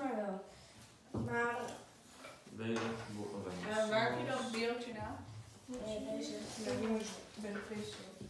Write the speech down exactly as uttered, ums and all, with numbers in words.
mij wel. Maar... Deze wordt nog Uh, waar heb je dat beeldje nou? Nee, deze. Ja, die moet bij de face.